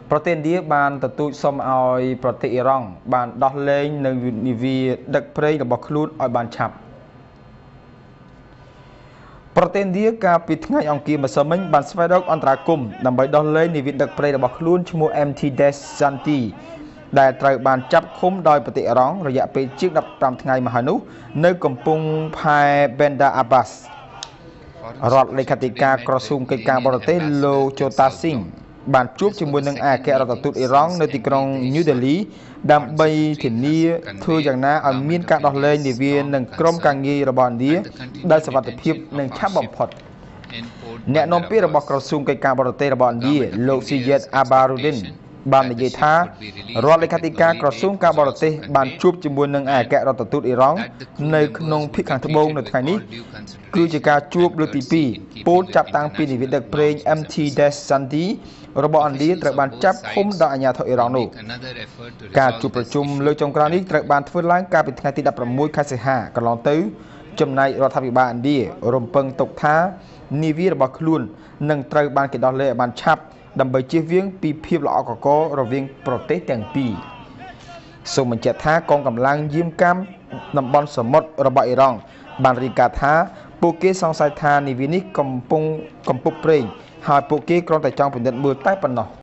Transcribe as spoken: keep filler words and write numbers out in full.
ប្រទេសឥណ្ឌាបានទទូចសុំឲ្យប្រទេសអ៊ីរ៉ង់បានដោះលែងនៅនាវាដឹកប្រេងរបស់ខ្លួនឲ្យបានឆាប់ប្រទេសឥណ្ឌាកាលពីថ្ងៃអង្គារម្សិលមិញបានស្វែងរកអន្តរាគមន៍ដើម្បីដោះលែងនាវាដឹកប្រេងរបស់ខ្លួនឈ្មោះ em ty Desanti ដែលត្រូវបានចាប់ឃុំដោយប្រទេសអ៊ីរ៉ង់រយៈពេលជាងដប់ប្រាំថ្ងៃមកហើយនោះនៅកំពង់ផែ Bandar Abbas រដ្ឋលេខាធិការក្រសួងកិច្ចការបរទេសលោកជូតាស៊ីងបានជួបជាមួយនឹងឯកអគ្គរដ្ឋទូតអ៊ីរ៉ង់នៅទីក្រុង New Delhi ដើម្បីធានាធ្វើយ៉ាងណាឲ្យមានការដោះលែងនាវានិងក្រុមការងាររបស់ឥណ្ឌាដោយសុវត្ថិភាពនិងឆាប់បំផុតអ្នកនាំពាក្យរបស់ក្រសួងកិច្ចការបរទេសរបស់ឥណ្ឌាលោក Syed Abaruddin បាននិយាយថារដ្ឋលេខាធិការក្រសួងការបរទេសបានជួបជាមួយនឹងឯកអគ្គរដ្ឋទូតអ៊ីរ៉ង់នៅក្នុងភាគខាងត្បូងនៅថ្ងៃនេះគឺជាការជួបលើកទីពីរពោលចាប់តាំងពីនាវាដឹកប្រេង em ty Desanti របស់ឥណ្ឌាត្រូវបានចាប់ឃុំដោយអាជ្ញាធរអ៊ីរ៉ង់នោះការជួបប្រជុំលើកចុងក្រោយនេះត្រូវបានធ្វើឡើងកាលពីថ្ងៃទីដប់ប្រាំមួយខែសីហាកន្លងទៅចំណែករដ្ឋាភិបាលឥណ្ឌារំពឹងទុកថានាវារបស់ខ្លួននឹងត្រូវបានគេដោះលែងឲ្យបានឆាប់ដើម្បីជៀសវាងពីភាពល្អកករវាងប្រទេសទាំងពីរសូមបញ្ជាក់ថាកងកម្លាំងយាមកាមតំបន់សមុទ្ររបស់អ៊ីរ៉ង់បានរាយការណ៍ថាពួកគេសង្ស័យថានាវានេះកំពុងកំពុកប្រេងហើយពួកគេគ្រាន់តែចង់ពិនិត្យមើលតែប៉ុណ្ណោះ